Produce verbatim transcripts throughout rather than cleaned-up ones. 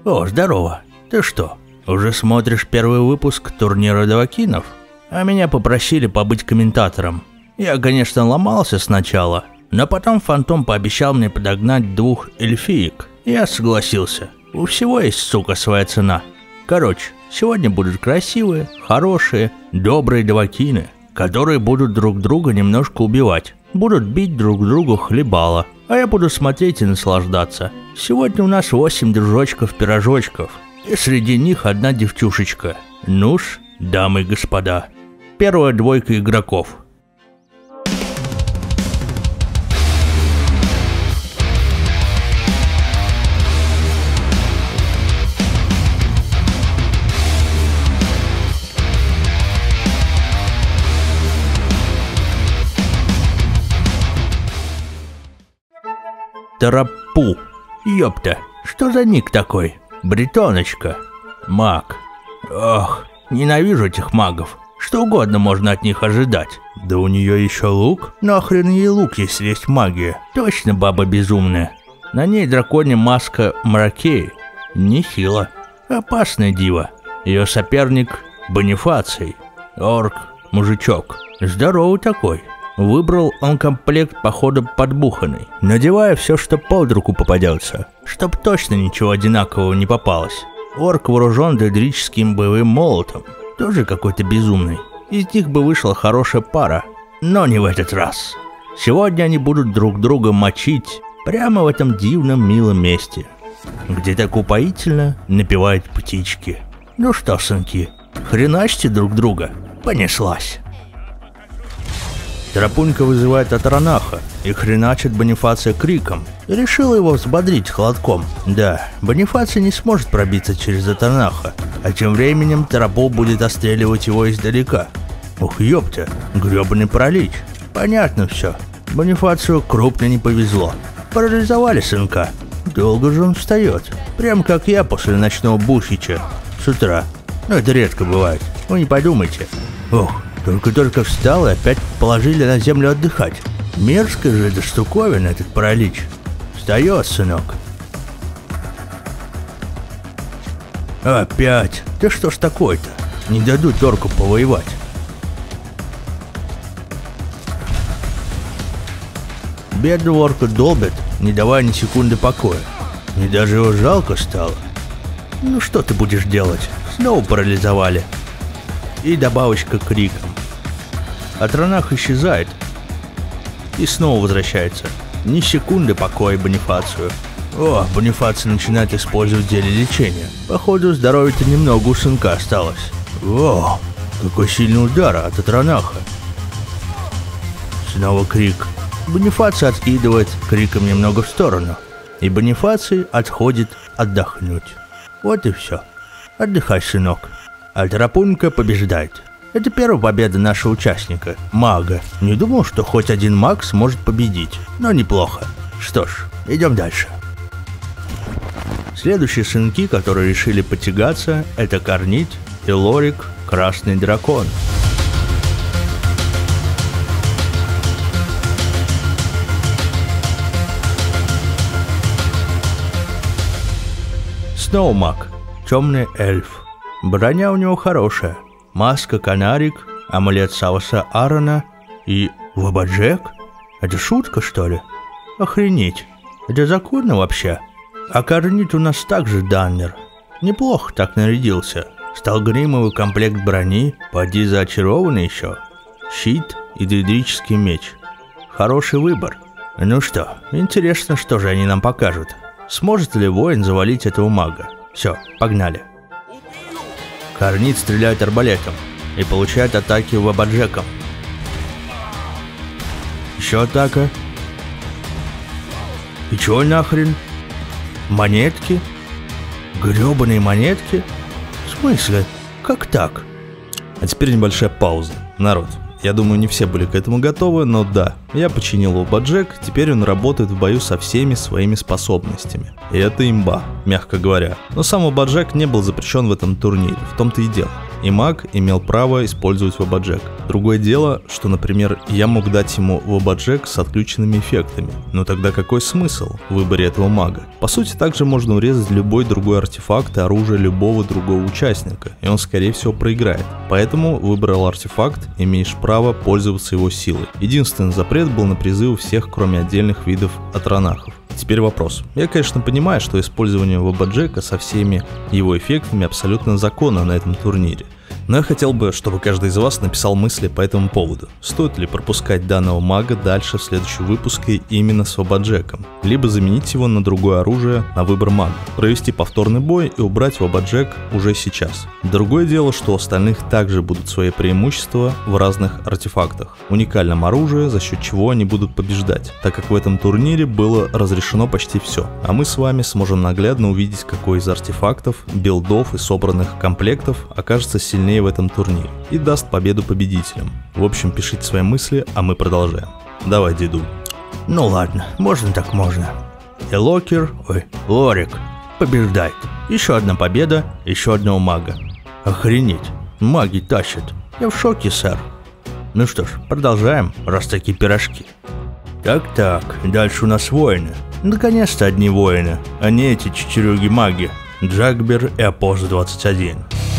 О, здорово. Ты что, уже смотришь первый выпуск турнира Давакинов? А меня попросили побыть комментатором. Я, конечно, ломался сначала, но потом Фантом пообещал мне подогнать двух эльфиек. Я согласился. У всего есть, сука, своя цена. Короче, сегодня будут красивые, хорошие, добрые Давакины, которые будут друг друга немножко убивать. Будут бить друг другу хлебало, а я буду смотреть и наслаждаться. Сегодня у нас восемь дружочков-пирожочков, и среди них одна девчушечка. Ну-ж, дамы и господа, первая двойка игроков. Тарапу. Ёпта, что за ник такой? Бретоночка. Маг. Ох, ненавижу этих магов. Что угодно можно от них ожидать. Да у нее еще лук? Нахрен ей лук, если есть магия? Точно баба безумная. На ней драконья маска Мракеи. Нехило. Опасная дива. Ее соперник Бонифаций. Орк, мужичок. Здоровый такой. Выбрал он комплект походу подбуханный, надевая все, что под руку попадется, чтоб точно ничего одинакового не попалось. Орк вооружен дедрическим боевым молотом, тоже какой-то безумный. Из них бы вышла хорошая пара, но не в этот раз. Сегодня они будут друг друга мочить прямо в этом дивном милом месте, где так упоительно напевают птички. Ну что, сынки, хреначьте друг друга, понеслась. Тарапунька вызывает Атранаха и хреначит Бонифация криком. Решила его взбодрить холодком. Да, Бонифаций не сможет пробиться через Атранаха, а тем временем Тарапу будет отстреливать его издалека. Ух, ёпта, грёбаный паралич. Понятно все. Бонифацию крупно не повезло. Парализовали сынка. Долго же он встает. Прям как я после ночного бухича с утра. Но это редко бывает. Вы не подумайте. Ох. Только-только встал и опять положили на землю отдыхать. Мерзкая же эта штуковина, этот паралич. Встает, сынок. Опять? Да что ж такое-то? Не дадут орку повоевать. Бедного орка долбят, не давая ни секунды покоя. Мне даже его жалко стало. Ну что ты будешь делать? Снова парализовали. И добавочка криком. Атранах исчезает. И снова возвращается. Ни секунды покоя Бонифацию. О, Бонифаций начинает использовать зелье лечения. Походу, здоровья-то немного у сынка осталось. О, какой сильный удар от Атранаха. Снова крик. Бонифаций откидывает криком немного в сторону. И Бонифаций отходит отдохнуть. Вот и все. Отдыхай, сынок. А Тарапунька побеждает. Это первая победа нашего участника, мага. Не думал, что хоть один маг сможет победить, но неплохо. Что ж, идем дальше. Следующие сынки, которые решили потягаться, это Корнит и Лорик, Красный Дракон. Сноумаг, темный эльф. Броня у него хорошая. Маска Канарик, амулет Сауса Аарона и Вабаджек? Это шутка, что ли? Охренеть. Это законно вообще? А Корнит у нас также даннер. Неплохо так нарядился. Сталгримовый комплект брони, поди заочарованный еще. Щит и дедрический меч. Хороший выбор. Ну что, интересно, что же они нам покажут. Сможет ли воин завалить этого мага? Все, погнали. Корнит стреляет арбалетом и получает атаки Вабаджеком. Еще атака. И чё нахрен? Монетки? Грёбаные монетки? В смысле? Как так? А теперь небольшая пауза. Народ, я думаю, не все были к этому готовы, но да, я починил Вабаджек, теперь он работает в бою со всеми своими способностями. И это имба, мягко говоря. Но сам Вабаджек не был запрещен в этом турнире, в том-то и дело. и маг имел право использовать Воба-Джек. Другое дело, что, например, я мог дать ему Воба-Джек с отключенными эффектами, но тогда какой смысл в выборе этого мага? По сути, также можно урезать любой другой артефакт и оружие любого другого участника, и он скорее всего проиграет. Поэтому выбрал артефакт, имеешь право пользоваться его силой. Единственный запрет был на призывы всех, кроме отдельных видов атронахов. Теперь вопрос. Я, конечно, понимаю, что использование Воба-Джека со всеми его эффектами абсолютно законно на этом турнире. Но я хотел бы, чтобы каждый из вас написал мысли по этому поводу. Стоит ли пропускать данного мага дальше в следующем выпуске именно с Воба-Джеком, либо заменить его на другое оружие на выбор мага, провести повторный бой и убрать Воба-Джек уже сейчас. Другое дело, что у остальных также будут свои преимущества в разных артефактах, уникальном оружии, за счет чего они будут побеждать, так как в этом турнире было разрешено почти все. А мы с вами сможем наглядно увидеть, какой из артефактов, билдов и собранных комплектов окажется сильнее в этом турнире и даст победу победителям. В общем, пишите свои мысли, а мы продолжаем. Давай, деду. Ну ладно, можно так можно. И Локер, ой, Лорик побеждает. Еще одна победа, еще одного мага. Охренеть, маги тащат. Я в шоке, сэр. Ну что ж, продолжаем, раз такие пирожки. Так-так, дальше у нас воины. Наконец-то одни воины, а не эти чичерюги-маги. Джагбер и Апос двадцать один.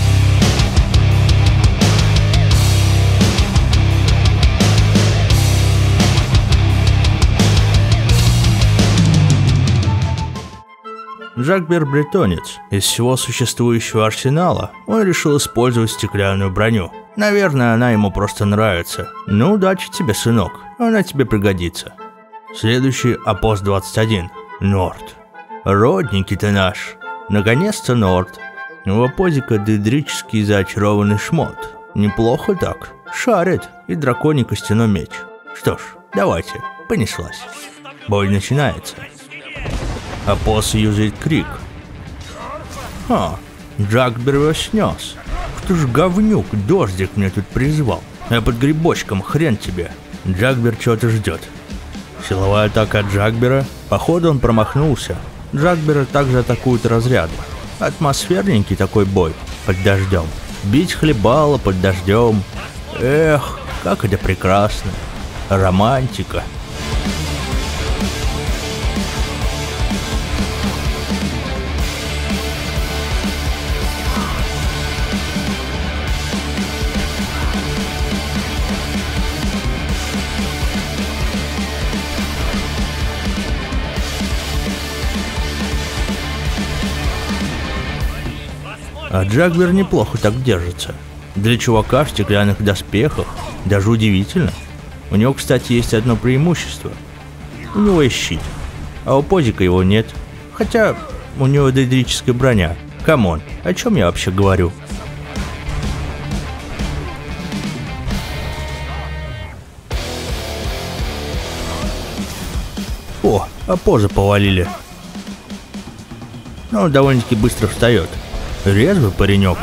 Джагбер бретонец. Из всего существующего арсенала он решил использовать стеклянную броню. Наверное, она ему просто нравится. Ну, удачи тебе, сынок, она тебе пригодится. Следующий Апос двадцать один. Норд. Родненький ты наш. Наконец-то Норд. У Апозика дедрический зачарованный шмот. Неплохо так. Шарит и драконий костяной меч. Что ж, давайте, понеслась. Бой начинается. Апос юзает крик. Ха, Джагбер его снес. Кто ж говнюк, дождик мне тут призвал. Я под грибочком, хрен тебе. Джагбер чего-то ждет. Силовая атака от Джагбера. Походу он промахнулся. Джагбера также атакуют разряды. Атмосферненький такой бой. Под дождем. Бить хлебало под дождем. Эх, как это прекрасно. Романтика. А Джагбер неплохо так держится. Для чувака в стеклянных доспехах даже удивительно. У него, кстати, есть одно преимущество. У него есть щит, а у Позика его нет. Хотя у него дедрическая броня. Камон, о чем я вообще говорю? О, Апоза повалили. Но он довольно-таки быстро встает. Резвый паренек.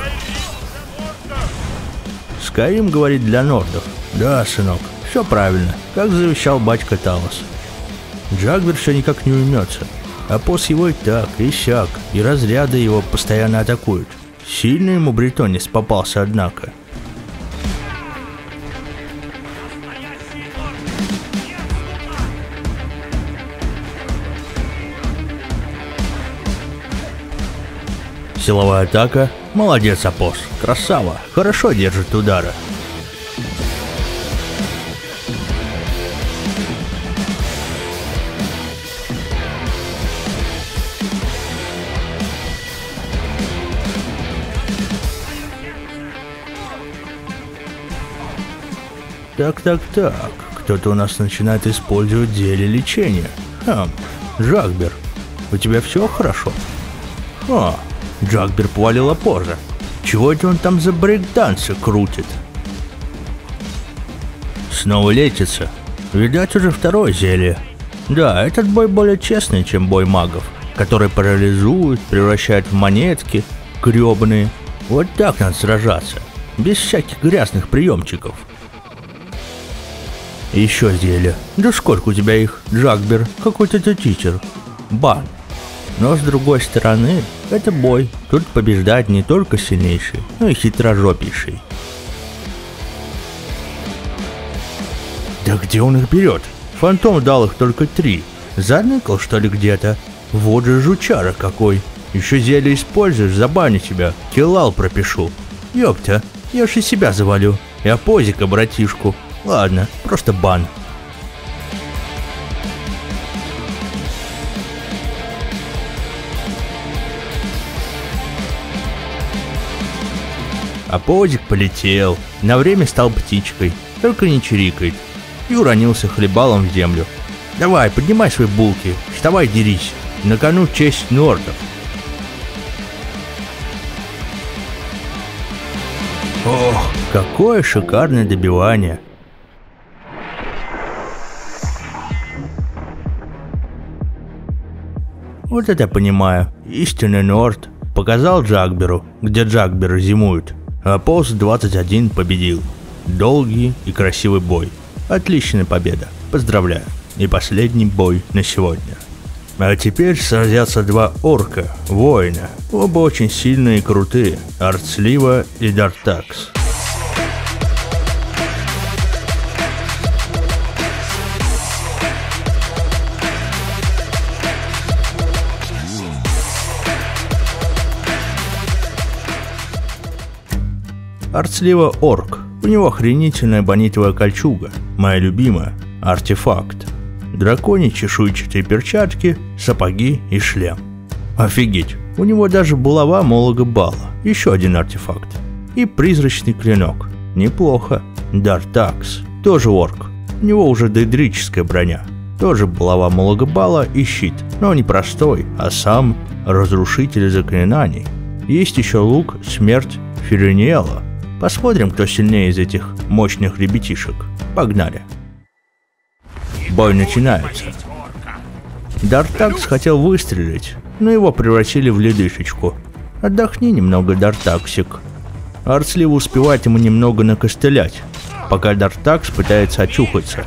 Скайрим говорит для нордов. Да, сынок, все правильно, как завещал батька Талос. Джагбер все никак не уймется. Апос его и так, и сяк, и разряды его постоянно атакуют. Сильный ему бретонец попался, однако. Силовая атака. Молодец, Апос. Красава. Хорошо держит удары. Так-так-так. Кто-то у нас начинает использовать зелье лечения. Хм. Джагбер, у тебя все хорошо? А. Джагбер повалил Апоза. Чего это он там за брейк-дансы крутит? Снова лечится. Видать, уже второе зелье. Да, этот бой более честный, чем бой магов, которые парализуют, превращают в монетки, гребаные. Вот так надо сражаться, без всяких грязных приемчиков. Еще зелье. Да сколько у тебя их, Джагбер? Какой-то ты тичер. Бан. Но с другой стороны, это бой. Тут побеждает не только сильнейший, но и хитрожопейший. Да где он их берет? Фантом дал их только три. Заныкал, что ли, где-то? Вот же жучара какой. Еще зелье используешь, забаню тебя. Киллал пропишу. Ёпта, я ж и себя завалю. Я позика, братишку. Ладно, просто бан. А позик полетел. На время стал птичкой. Только не чирикает. И уронился хлебалом в землю. Давай, поднимай свои булки. Вставай, дерись. На кону честь нордов. Ох, какое шикарное добивание. Вот это понимаю. Истинный норд. Показал Джагберу, где Джагберы зимуют. А Пост двадцать один победил. Долгий и красивый бой. Отличная победа. Поздравляю. И последний бой на сегодня. А теперь сразятся два орка, воина. Оба очень сильные и крутые. Артслива и Дартакс. Артслива орк. У него охренительная бонитовая кольчуга. Моя любимая. Артефакт. Драконьи чешуйчатые перчатки, сапоги и шлем. Офигеть, у него даже булава Молога Бала, еще один артефакт. И призрачный клинок. Неплохо. Дартакс, тоже орк. У него уже дейдрическая броня. Тоже булава Молога Бала и щит, но не простой, а сам разрушитель заклинаний. Есть еще лук, смерть, Ферениэла. Посмотрим, кто сильнее из этих мощных ребятишек. Погнали. Бой начинается. Дартакс хотел выстрелить, но его превратили в ледышечку. Отдохни немного, Дартаксик. Артслива успевает ему немного накостылять, пока Дартакс пытается очухаться.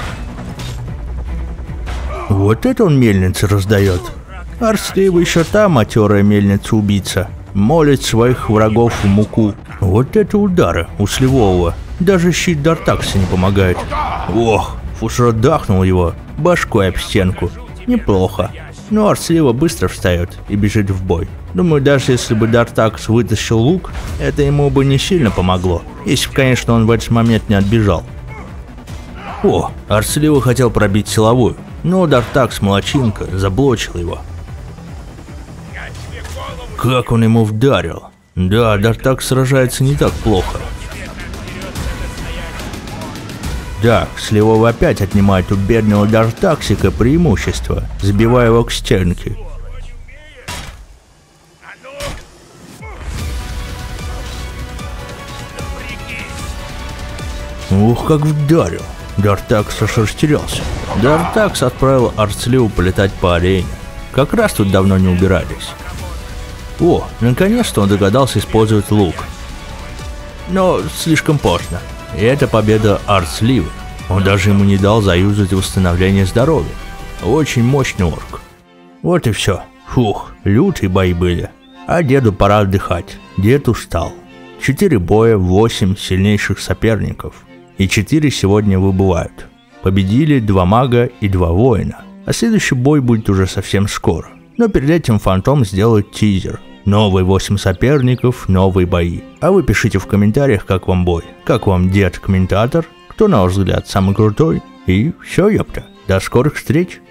Вот это он мельницы раздает. Артслива еще та матерая мельница-убийца. Молит своих врагов в муку. Вот это удары у Сливового. Даже щит Дартакса не помогает. Ох, Фушро дахнул его башкой об стенку. Неплохо. Но Артслива быстро встает и бежит в бой. Думаю, даже если бы Дартакс вытащил лук, это ему бы не сильно помогло. Если, конечно, он в этот момент не отбежал. О, Артслива хотел пробить силовую, но Дартакс молодчинка заблочил его. Как он ему вдарил. Да, Дартакс сражается не так плохо. Да, Сливов опять отнимает у бедного Дартаксика преимущество, забивая его к стенке. Ух, как вдарил. Дартакс аж растерялся. Дартакс отправил Артсливу полетать по арене. Как раз тут давно не убирались. О, наконец-то он догадался использовать лук. Но слишком поздно. И это победа Артсливы. Он даже ему не дал заюзать восстановление здоровья. Очень мощный орк. Вот и все. Фух, лютые бои были. А деду пора отдыхать. Дед устал. Четыре боя, восемь сильнейших соперников. И четыре сегодня выбывают. Победили два мага и два воина. А следующий бой будет уже совсем скоро. Но перед этим Фантом сделает тизер. Новые восемь соперников, новые бои. А вы пишите в комментариях, как вам бой. Как вам дед-комментатор. Кто, на ваш взгляд, самый крутой. И все, ёпта. До скорых встреч.